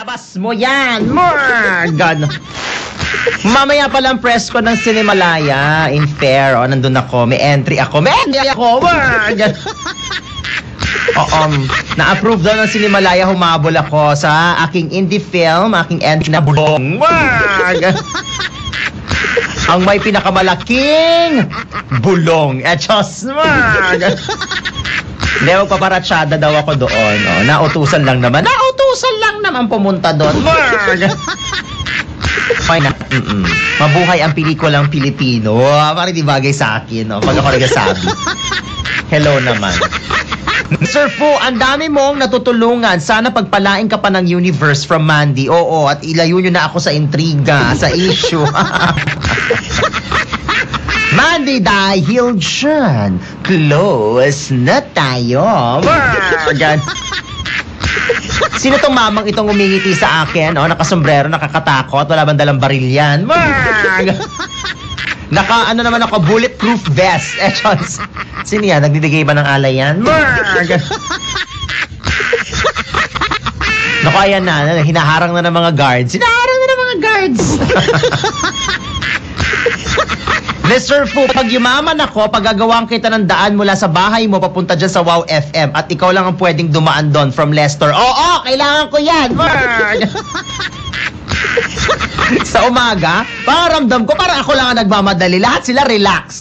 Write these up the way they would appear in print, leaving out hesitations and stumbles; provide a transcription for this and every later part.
Habas mo yan! Morgan! Mamaya pala ang press ko ng Cinemalaya in Fair. O, nandun ako. May entry ako. Morgan! Oo, na-approve daw ng Cinemalaya. Humabol ako sa aking indie film, aking entry na bulong. Morgan! Ang may pinakamalaking bulong. Diyos, Morgan! Hindi, magpaparatsyada daw ako doon. O, nautusan lang naman. Pumunta doon. Fine na. Mabuhay ang pelikulang Pilipino. Parang di bagay sa akin, no? Pag ako nagsasabi. Hello naman. Sir Fu, ang dami mong natutulungan. Sana pagpalain ka pa ng universe from Mandy. Oo, at ilayo nyo na ako sa intriga, sa issue. Mandy, dahil dyan, close na tayo. Sino tong mamang itong umingiti sa akin? Oh, nakasombrero, nakakatakot, wala bang dalang baril yan? Naka, ano naman ako, bulletproof vest. Sino yan? Nagdidigay ba ng alay yan? Naku, ayan na, hinaharang na ng mga guards. Mr. Fu, pag yumaman ako, paggagawang kita ng daan mula sa bahay mo papunta dyan sa Wow FM at ikaw lang ang pwedeng dumaan doon from Leicester. Oo, kailangan ko yan. Sa umaga, paramdam ko parang ako lang ang nagmamadali. Lahat sila relax.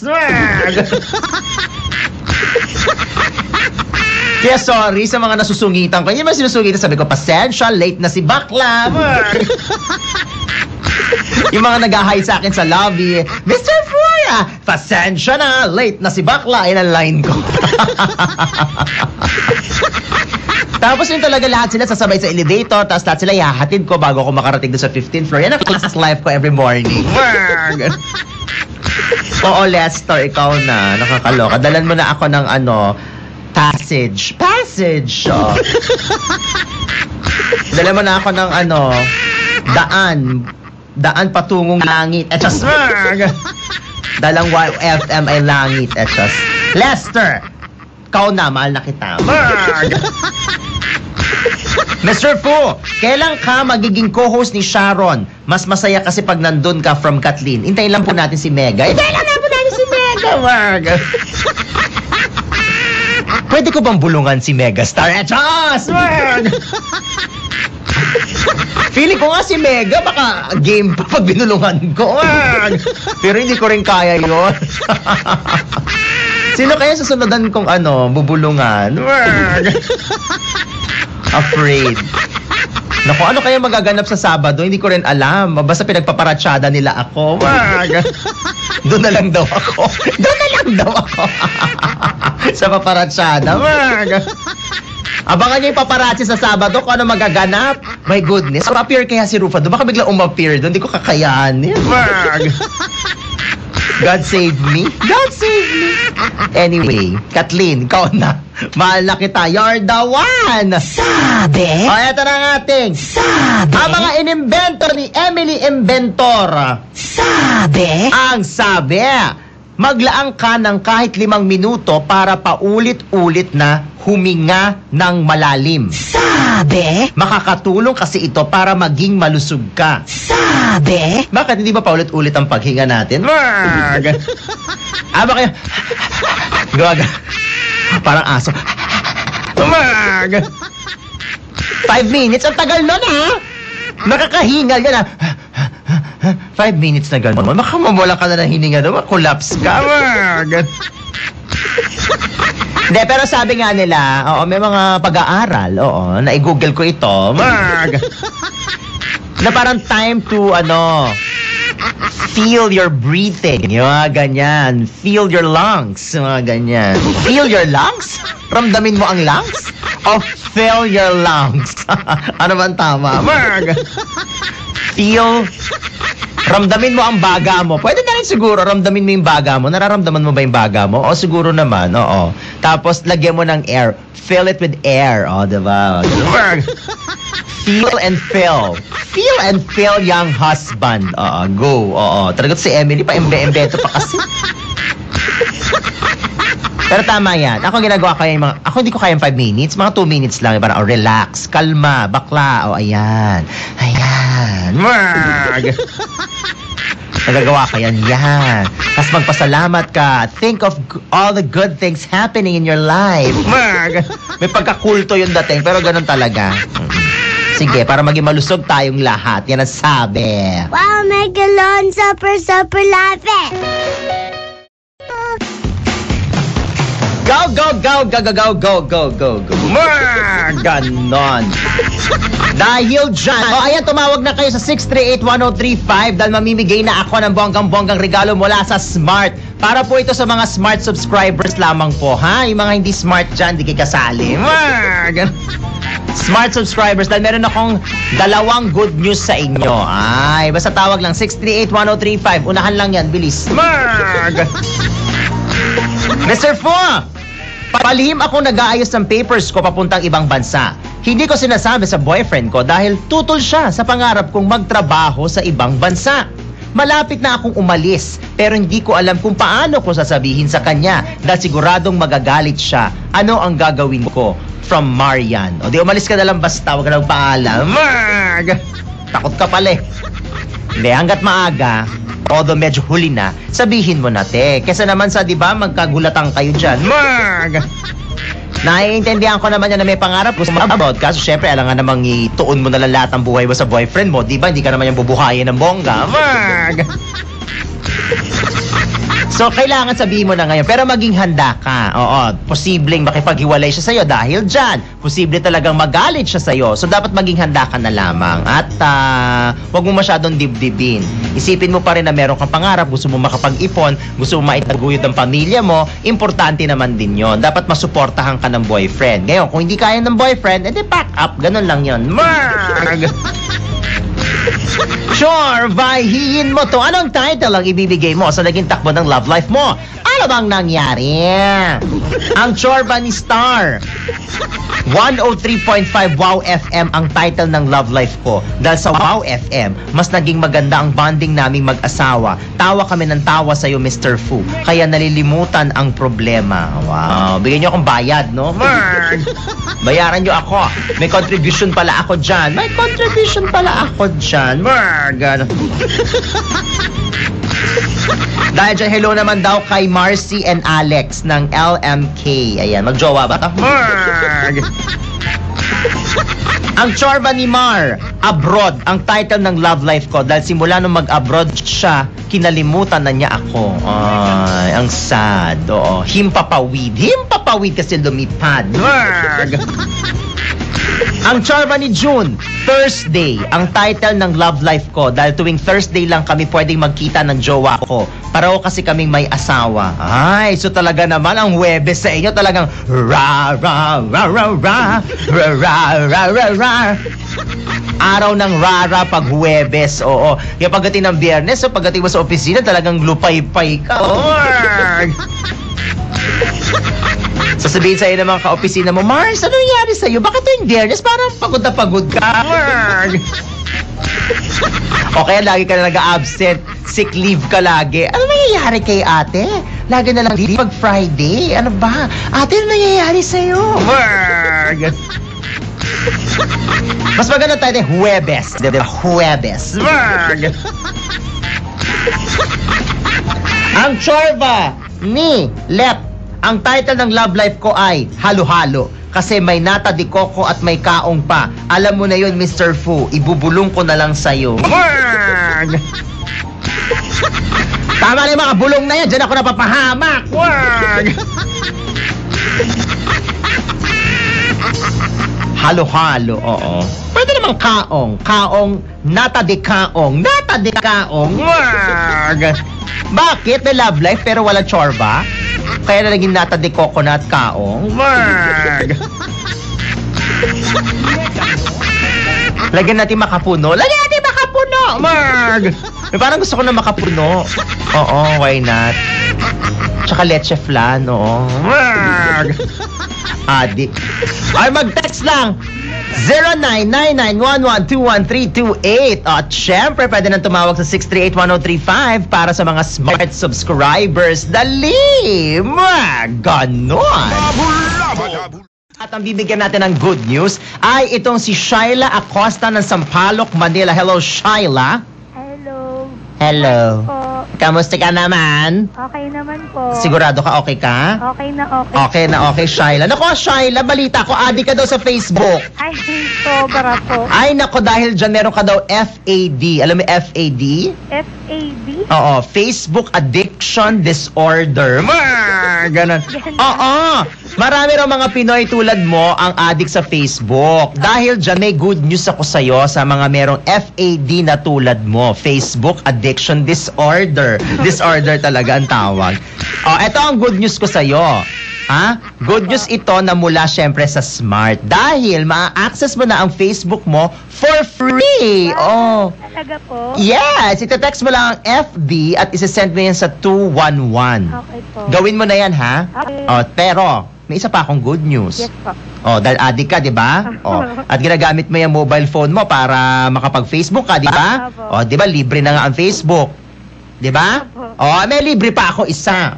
Kaya sorry sa mga nasusungitan ko. Yung mga sinusungitan, sabi ko, pasensya, late na si Bakla. Yung mga nag-hi sa akin sa lobby, Mr. Fuya, pasensya na, late na si Bakla, yun ang line ko. Tapos yun talaga lahat sila sasabay sa elevator, tapos lahat sila ihahatid ko bago ako makarating doon sa 15th floor. Yan ang class life ko every morning. Oo, Lester, ikaw na, nakakaloka. Dalan mo na ako ng passage. Dalan mo na ako ng daan patungong langit. Dalang Wow FM ay langit. Lester, ikaw na, mahal na kita. Mr. Fu, kailan ka magiging co-host ni Sharon? Mas masaya kasi pag nandun ka from Kathleen. Hintayin lang po natin si Mega. Pwede ko bang bulungan si Megastar? Feeling ko nga si Mega, baka game pa pag binulungan ko. Pero hindi ko rin kaya yun. Sino kaya susunodan kong bubulungan? Afraid. Naku, ano kaya magaganap sa Sabado? Hindi ko rin alam. Basta pinagpaparatsyada nila ako. Doon na lang daw ako. Sa paparatsyada. Abangan niyo yung paparazzi sa Sabado kung ano magaganap. My goodness. So, appear kaya si Rufa doon. Baka bigla umappear doon. Hindi ko kakayanin. God save me. Anyway, Kathleen, ikaw na. Mahal na kita. You're the one. Sabi? O, eto na ang ating. Sabi? Ang mga inimbentor ni Emily Inventor. Sabi? Ang sabi, maglaan ka ng kahit 5 minuto para paulit-ulit na huminga ng malalim. Sabi? Makakatulong kasi ito para maging malusog ka. Sabi? Bakit hindi ba paulit-ulit ang paghinga natin? Ba kayo? Gawaga. Parang aso. 5 minutes? Ang tagal nun, ha? Nakakahingal yan, ha? 5 minutes na gano'n. Makamawala ka na ng hininga doon. Collapse ka. Hindi, pero sabi nga nila, may mga pag-aaral, na i-google ko ito. Na parang time to, feel your breathing. Yung mga ganyan. Feel your lungs. Yung mga ganyan. Feel your lungs? Ramdamin mo ang lungs? O feel your lungs? Ano ba ang tama? Feel. Ramdamin mo ang baga mo. Pwede na rin siguro, ramdamin mo yung baga mo. Nararamdaman mo ba yung baga mo? O siguro naman, oo. Tapos, lagyan mo ng air. Fill it with air. O, diba? Feel and fill. Feel and fill young husband. Oo, go. Oo. Talagang si Emily pa, embe-embeto pa kasi. Pero tama yan. Ako ginagawa ko yung mga, ako hindi ko kaya 5 minutes. Mga 2 minutes lang. Parang, relax, kalma, bakla. Ayan. Ayan. Wag! Nagagawa ka yan. Tapos magpasalamat ka. Think of all the good things happening in your life. May pagkakulto yung dating, pero ganun talaga. Sige, para maging malusog tayong lahat. Yan ang sabi. Wow, Megalon, super lape. Go, go, go, go, go, go, go, go, go, go. Ganon. Dahil dyan, ayan, tumawag na kayo sa 638-1035 dahil mamimigay na ako ng bonggang-bonggang regalo mula sa Smart. Para po ito sa mga Smart subscribers lamang po, ha? Yung mga hindi Smart dyan, di kayo kasali. Smart subscribers dahil meron akong 2 good news sa inyo. Ay, basta tawag lang 638-1035. Unahan lang yan, bilis. Mr. Fu, palihim ako nag-aayos ng papers ko papuntang ibang bansa. Hindi ko sinasabi sa boyfriend ko dahil tutol siya sa pangarap kong magtrabaho sa ibang bansa. Malapit na akong umalis pero hindi ko alam kung paano ko sasabihin sa kanya dahil siguradong magagalit siya. Ano ang gagawin ko? From Marian. O di umalis ka na lang basta, huwag ka nang paalam. Takot ka pala eh. Hindi, hanggat maaga, although medyo huli na, sabihin mo na, te. Kesa naman sa, di ba, magkagulatan kayo dyan. Naiintindihan ko naman yan na may pangarap gusto mag-abroad. Kaso syempre, alam nga namang ituon mo na lang lahat ng buhay mo sa boyfriend mo. Di ba, hindi ka naman yung bubuhayin ng bongga. So, kailangan sabihin mo na ngayon. Pero maging handa ka. Oo, posibleng makipaghiwalay siya sa'yo dahil dyan. Posible talagang magalit siya sa'yo. So, dapat maging handa ka na lamang. At huwag mo masyadong dibdibin. Isipin mo pa rin na meron kang pangarap. Gusto mo makapag-ipon. Gusto mo maitaguyod ang pamilya mo. Importante naman din yon. Dapat masuportahan ka ng boyfriend. Ngayon, kung hindi kaya ng boyfriend, edi pack up. Ganun lang yon. Sure, vahihin mo to. Anong title ang ibibigay mo sa naging takbo ng love life mo? Ano bang nangyari? Ang Chorba ni Star. 103.5 Wow FM ang title ng love life ko. Dahil sa Wow FM, mas naging maganda ang bonding naming mag-asawa. Tawa kami ng tawa sa'yo, Mr. Fu. Kaya nalilimutan ang problema. Wow. Bigyan niyo akong bayad, no? Bayaran niyo ako. May contribution pala ako dyan. May contribution pala ako dyan. Dahil dyan, hello naman daw kay Marcy and Alex ng LMK. Ayan, magjowa ba? Ang Chorba ni Mar, Abroad, ang title ng love life ko. Dahil simula nung mag-abroad siya, kinalimutan na niya ako. Ay, ang sad. Oo. Himpapawid. Himpapawid kasi lumipad. Ang Chorba ni June, Thursday, ang title ng love life ko. Dahil tuwing Thursday lang kami pwedeng magkita ng jowa ko. Pareho kasi kaming may asawa. Ay, so talaga naman ang Huwebes sa inyo talagang ra ra ra ra ra ra ra ra ra ra. Araw ng rara pag Huwebes. Oo. Kaya pagdating ng Biyernes, so pagdating mo sa opisina talagang lupay-pay ka. Sasabihin sa'yo ng mga ka-opisina mo, Mars, ano nangyari sa'yo? Bakit tuwing Biyernes parang pagod na pagod ka? O kaya lagi ka na nag-absent, sick leave ka lagi. Ano nangyayari kay ate? Lagi na lang leave pag Friday. Ano ba? Ate, ano nangyayari sa'yo? Mas maganda tayo Huwebes. Diba? Huwebes. Ang Chorba ni Lep. Ang title ng love life ko ay Halo-Halo. Kasi may nata de coco at may kaong pa. Alam mo na yun, Mr. Fu. Ibubulong ko na lang sa'yo. Tama na yung mga bulong na yan. Diyan ako napapahamak. Halo-halo, oo. Pwede namang kaong. Kaong, nata de kaong. Nata de kaong. Bakit? May love life pero wala chorba? Kaya na naging nata de coconut kaong. Lagyan natin makapuno. Lagyan natin makapuno. Parang gusto ko na makapuno. Oo, why not? Tsaka leche flan, oo. Adik. Ay, mag-text lang. 0999112138. At syempre, pwede nang tumawag sa 6381035 para sa mga smart subscribers. Dali! Ganon! At ang bibigyan natin ng good news ay itong si Shyla Acosta ng Sampaloc, Manila. Hello, Shyla. Hello. Hello. Po. Kamusta ka naman? Okay naman po. Sigurado ka okay ka? Okay na okay. Okay na okay, Shyla. Nako, Shyla, balita ko, adik ka daw sa Facebook. Ay, sobra po. Ay, nako, dahil dyan meron ka daw FAD. Alam mo FAD? FAD? Oo, Facebook Addiction Disorder. Ganon. Oo, marami raw mga Pinoy tulad mo ang addict sa Facebook. Dahil dyan, may good news ako sa'yo sa mga merong FAD na tulad mo. Facebook Addiction Disorder. Disorder talaga ang tawag. Ito ang good news ko sa'yo. Ha? Good news ito na mula syempre sa Smart. Dahil ma-access mo na ang Facebook mo for free. Oh. Talaga po? Yes, itetext mo lang ang FB at isesend mo yan sa 211. Okay po. Gawin mo na yan, ha? Okay. Pero, may isa pa akong good news. Yes po. Dahil addict ka, di ba? At ginagamit mo yung mobile phone mo para makapag-Facebook ka, di ba? Apo. Di ba, libre na nga ang Facebook. Di ba? May libre pa ako isa.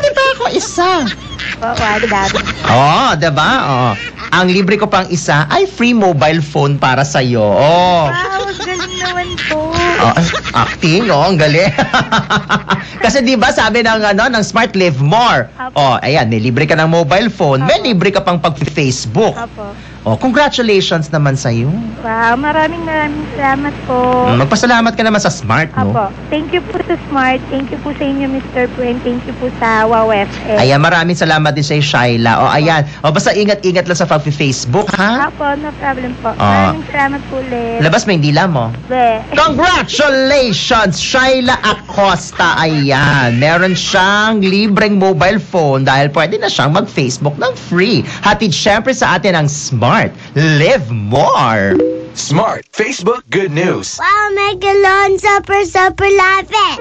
Di ba? Ang libre ko pang isa ay free mobile phone para sa'yo. Wow, galing naman po. Acting, ang galing. Kasi 'di ba sabi ng Smart Live More. Ayan, may libre ka ng mobile phone, may libre ka pang pag-Facebook. Apo. Congratulations naman sa iyo. Wow, maraming salamat po. Magpasalamat ka naman sa Smart, no? Apo. Thank you po sa Smart. Thank you po sa inyo, Mr. Puen. Thank you po sa Wow FM. Ayan, maraming salamat din sa iyo, Shyla. Ayan. Basta ingat-ingat lang sa pag-Facebook, ha? Apo, no problem po. Maraming salamat po ulit. Labas mo yung dila mo. Congratulations, Shyla Acosta. Ayan, meron siyang libreng mobile phone dahil pwede na siyang mag-Facebook ng free. Hatid syempre sa atin ang Smart Live More. Smart Facebook Good News. Wow, Megalon, super lapit.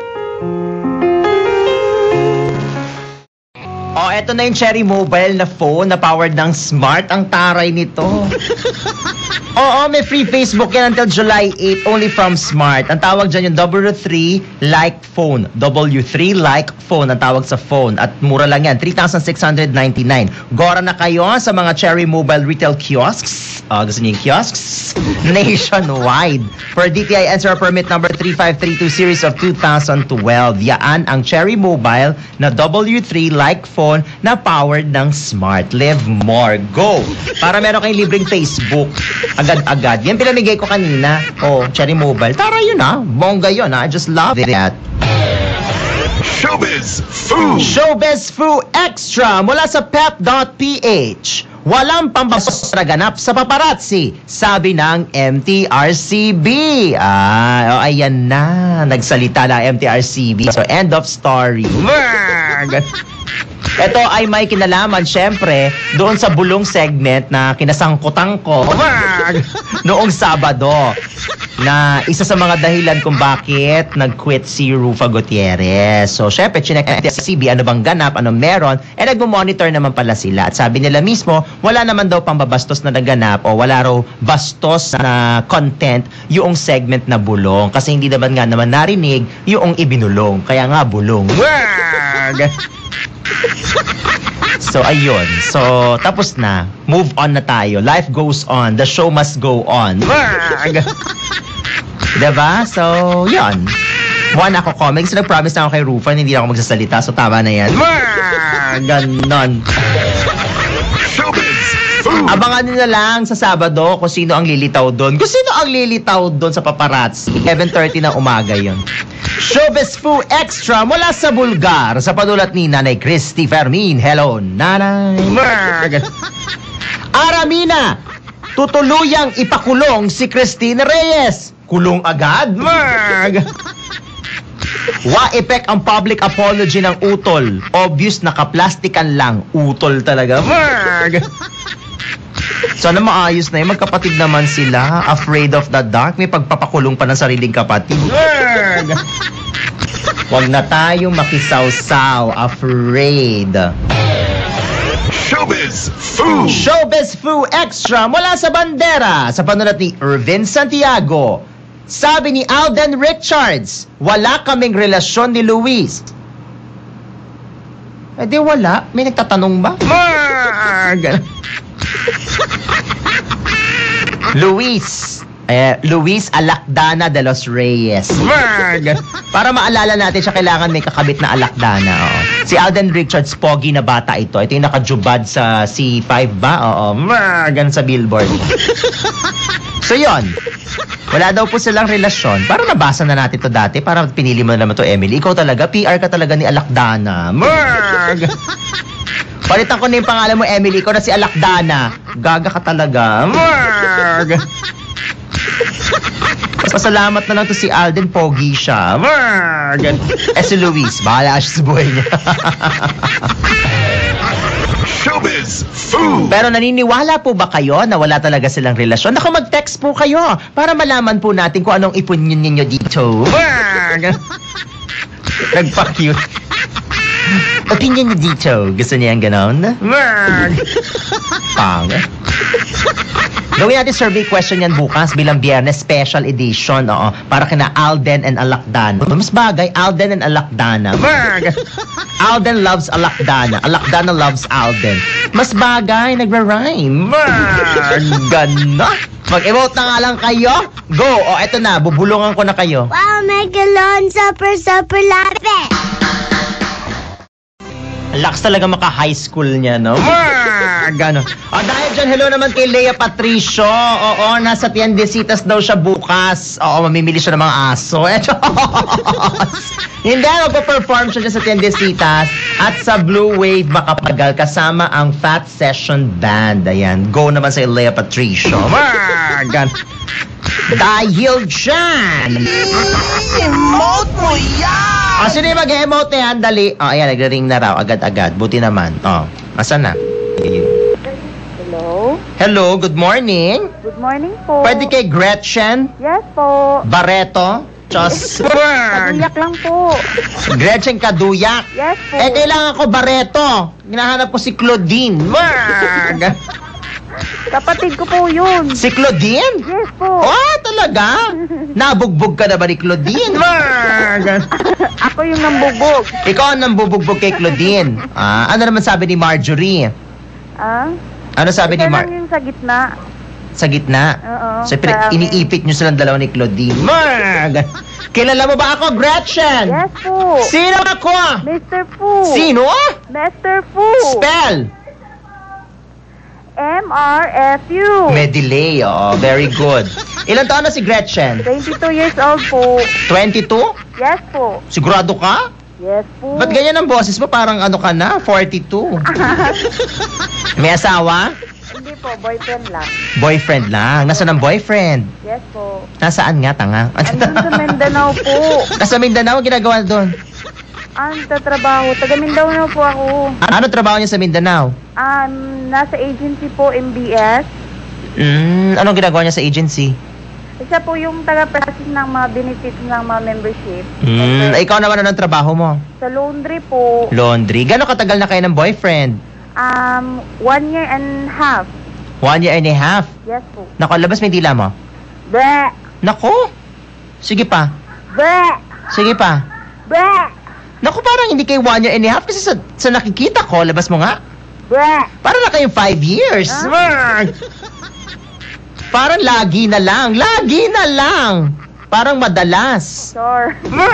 Eto na yung Cherry Mobile na phone na powered ng Smart. Ang taray nito. May free Facebook yan until July 8 only from Smart. Ang tawag dyan yung W3 Like Phone. W3 Like Phone ang tawag sa phone. At mura lang yan, 3,699. Gora na kayo sa mga Cherry Mobile retail kiosks. Gusto niyo yung kiosks? Nationwide. For DTI NCR permit number 3532 series of 2012. Yaan ang Cherry Mobile na W3 Like Phone na powered ng Smart. Live More. Go! Para meron kayong libreng Facebook. Agad-agad. Yan pinamigay ko kanina. Cherry Mobile. Tara yun, ha? Bongga yun, ha? I just love that. Showbiz Foo. Showbiz Foo Extra mula sa pep.ph. Walang pambastos na ganap sa paparazzi, sabi ng MTRCB. Ayan na. Nagsalita na MTRCB. So, end of story. Ito ay may kinalaman, syempre, doon sa bulong segment na kinasangkutan ko noong Sabado na isa sa mga dahilan kung bakit nag-quit si Rufa Gutierrez. So, syempre, chinek ang MTRCB, ano bang ganap, ano meron, nag-monitor naman pala sila. At sabi nila mismo, wala naman daw pambabastos na naganap o wala raw bastos na content yung segment na bulong. Kasi hindi naman narinig yung ibinulong. Kaya nga, bulong. So, ayun. So, tapos na. Move on na tayo. Life goes on. The show must go on. Diba? So, yun. One ako comics. Nag-promise na ako kay Rufa hindi na ako magsasalita. So, tama na yan. Ganon. Abangan nyo na lang sa Sabado kung sino ang lilitaw doon. Kung sino ang lilitaw doon sa paparazzi. 7:30 ng umaga yun. Showbiz Foo Extra mula sa Bulgar sa panulat ni Nanay Christy Fermin. Hello, Nanay. Aramina, tutuluyang ipakulong si Christine Reyes. Kulong agad. Wa-epek ang public apology ng utol. Obvious nakaplastikan lang. Utol talaga. Sana maayos na yun. Magkapatid naman sila. Afraid of the dark. May pagpapakulong pa ng sariling kapatid. Huwag na tayong makisawsaw. Afraid. Showbiz Fu. Showbiz Fu Extra mula sa bandera sa panulat ni Irvin Santiago. Sabi ni Alden Richards, wala kaming relasyon ni Luis. Eh di wala. May nagtatanong ba? Luis Alacdana de los Reyes. Para maalala natin siya, kailangan may kakabit na Alacdana. Oo. Si Alden Richards, pogi na bata ito. Ito yung nakajubad sa C5 ba? Oo. Ganun sa billboard. So yon. Wala daw po silang relasyon. Parang nabasa na natin to dati. Parang pinili mo na naman to, Emily. Ikaw talaga, PR ka talaga ni Alacdana. Palitan ko na yung pangalan mo, Emily. Ikaw na si Alacdana. Gaga ka talaga. Pasalamat na lang to si Alden, pogi siya. Si Luis, bahala siya sa buhay niya. Showbiz Fu. Pero naniniwala po ba kayo na wala talaga silang relasyon? Naku, mag-text po kayo para malaman po natin kung anong opinion ninyo dito. Nagpa-cute. Opinion niyo dito. Gusto niya yung ganon? Pang. Gawin natin survey question yan bukas bilang Biyernes special edition, para kina Alden and Alacdana. Mas bagay, Alden and Alacdana. Alden loves Alacdana. Alacdana loves Alden. Mas bagay, nagra-rhyme. Gana. Mag-emote na nga lang kayo. Go! Eto na, bubulungan ko na kayo. Wow, Megalon, super lapit. Lakas talaga maka-high school niya, no? Gano'n. Dahil dyan, hello naman kay Lea Patricio. Oo, nasa Tiendesitas daw siya bukas. Oo, mamimili siya ng mga aso. Hindi, magpa-perform siya dyan sa Tiendesitas. At sa Blue Wave Makapagal, kasama ang Fat Session Band. Ayan, go naman sa Lea Patricio. Gano'n. Dahil dyan! Emote mo yan! Sino yung mag-emote na yan? Dali. Ayan, nag-ring na raw. Agad-agad. Buti naman. Asan na? Hello? Hello, good morning. Good morning po. Pwede kay Gretchen Yes po. Barreto? Just Kaduyak lang po. Gretchen Kaduyak. Yes po. Kailangan ko Barreto. Hinahanap ko si Claudine. Kapatid ko po yun. Si Claudine? Yes po. Talaga? Nabugbog ka na ba ni Claudine? Ako yung nambubog. Ikaw ang nambubugbog kay Claudine. Ano naman sabi ni Marjorie? Ano sabi ni Ikaw lang yung sa gitna. Sa gitna? Oo. So, iniipit nyo silang dalawa ni Claudine. Kilala mo ba ako, Gretchen? Yes po. Sino ako? Mr. Fu. Sino? Mr. Fu. Spell. MRFU. May delay, very good. Ilan taon na si Gretchen? 22 years old po. 22? Yes po. Sigurado ka? Yes po. Ba't ganyan ang boses mo? Parang ano ka na? 42. May asawa? Hindi po, boyfriend lang. Boyfriend lang. Nasaan ang boyfriend? Yes po. Nasaan nga, tanga? Andun sa Mindanao po. Nasa Mindanao, ginagawa doon? Tatrabaho. Taga Mindanao po ako. Ano trabaho niya sa Mindanao? Nasa agency po, MBS. Anong ginagawa niya sa agency? Isa po yung taga-process ng mga benefits ng mga membership. Ikaw naman anong trabaho mo? Sa laundry po, Laundry. Gano'ng katagal na kayo ng boyfriend? 1 year and a half. 1 year and a half? Yes po. Naku, labas may dila mo. Bleh! Naku! Sige pa. Bleh! Sige pa. Bleh! Naku, parang hindi kayo 1 year and a half kasi sa nakikita ko, labas mo nga. Bleh! Parang na kayong 5 years. Parang lagi na lang. Lagi na lang. Parang madalas. Sure.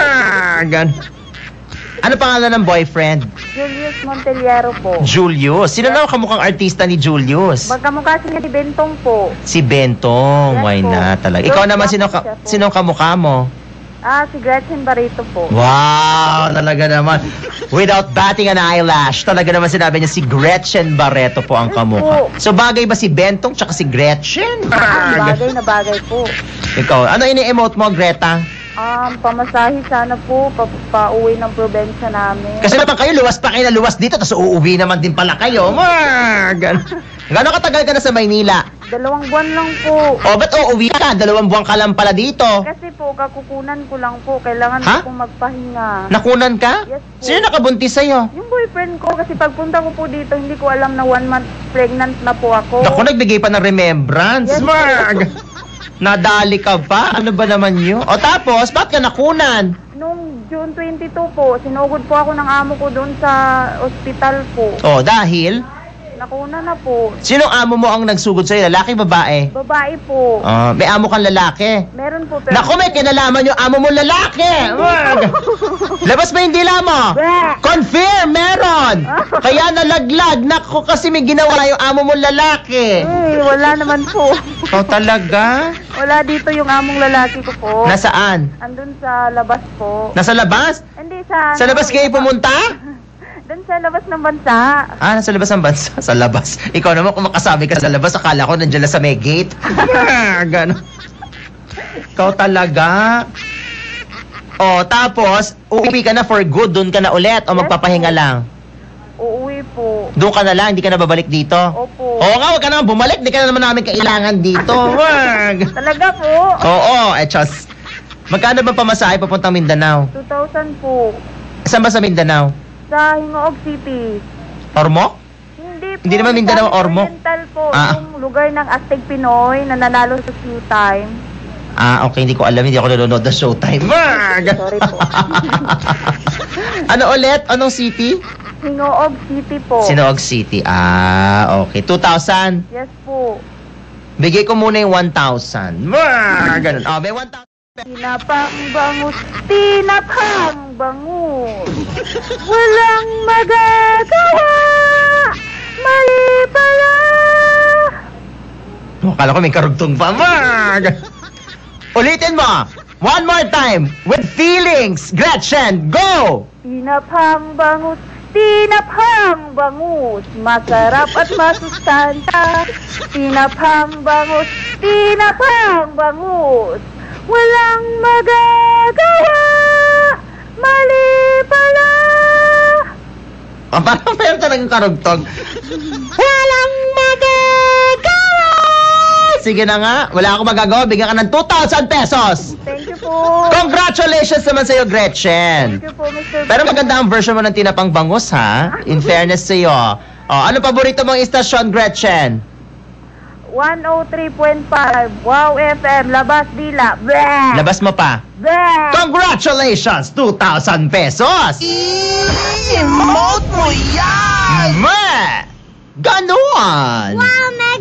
Ano pangalan ng boyfriend? Julius Monteliero po. Julius. Sino na kamukhang artista ni Julius? Magkamukha siya ni Bentong po. Si Bentong. Yes, Why po. not talaga? Ikaw naman, sino kamukha mo? Si Gretchen Barreto po. Wow, talaga naman. Without batting an eyelash, talaga naman sinabi niya si Gretchen Barreto po ang kamukha. So bagay ba si Bentong tsaka si Gretchen? Bagay na bagay po. Ikaw, ano ini-emote mo, Greta? Pamasahe sana po, pa-uwi ng probinsya namin. Kasi naman kayo, luwas pa kayo na luwas dito, tapos uuwi naman din pala kayo. Gano'ng katagal ka na sa Maynila? 2 buwan lang po. O, ba't uuwi ka? 2 buwan ka lang pala dito. Kasi po, kakukunan ko lang po. Kailangan Ha? ko pong magpahinga. Nakunan ka? Yes po. Sino nakabuntis sa'yo? Yung boyfriend ko, kasi pagpunta ko po dito, hindi ko alam na 1 month pregnant na po ako. Naku, nagbigay pa ng remembrance. Yes, Marg! Nadali ka pa? Ano ba naman yun? O tapos, bakit ka nakunan? Noong June 22 po, sinugod po ako ng amo ko doon sa ospital po. O, dahil? Nakuna na po. Sinong amo mo ang nagsugod sa'yo? Lalaki, babae? Babae po. May amo kang lalaki. Meron po. Pero Naku, may kinalaman yung amo mo lalaki! Marg! Labas ba yung dila mo? Bah! Confirm, meron! Kaya nalaglag. Naku, kasi may ginawa yung amo mo lalaki. Wala naman po. O, talaga? Wala dito yung among lalaki ko po. Nasaan? Andun sa labas po. Nasa labas? Hindi sa... Sa labas kayo pumunta? Doon sa labas ng bansa. Nasa labas ng bansa. Sa labas. Ikaw naman kung makasabi ka sa labas, akala ko nandiyan lang sa may gate. Gano'n. Ikaw talaga. O, tapos, uuwi ka na for good. Doon ka na ulit o Yes, magpapahinga po. lang? Uuwi po. Doon ka na lang, hindi ka na babalik dito? Opo. Oo nga, huwag ka naman bumalik. Hindi ka na naman namin kailangan dito. Wag. Talaga po? Oo, just. Magkano ba pamasahe papuntang Mindanao? 2,000 po. Saan ba sa Mindanao? Sa Hingoog City. Ormoc? Hindi po. Hindi naman Mindanao, sa Ormoc. Oriental po. Ah. Yung lugar ng Astig Pinoy na nanalo sa Showtime. Okay, hindi ko alam. Hindi ako nanonood ng Showtime. Wag! Sorry po. Ano ulit? Anong city? Hingoog City po. Sinoog City. Okay. 2,000. Yes po. Bigay ko muna yung 1,000. Ganun. May 1,000. Tinapang bangus, tinapang bangus. Walang magagawa. Mali pala. Akala ko may karugtong pa. Ulitin mo. One more time. With feelings. Gretchen, go! Tinapang bangus, tinapang bangus. Masarap at masustansya. Tinapang bangus, tinapang bangus. Walang magagawa. Mali pala. Parang meron talagang karugtong. Walang magagawa! Sige na nga. Wala akong magagawa. Bigyan ka ng 2,000 pesos. Thank you po. Congratulations naman sa'yo, Gretchen. Thank you po, Mr. Pero maganda ang version mo ng tinapang bangus, ha? In fairness sa'yo. Ano paborito mong istasyon, Gretchen? 103.5 Wow FM Labas Dila. Bleh! Labas mo pa. Bleh! Congratulations! 2,000 pesos! Emote mo yan! Ganon! Wow,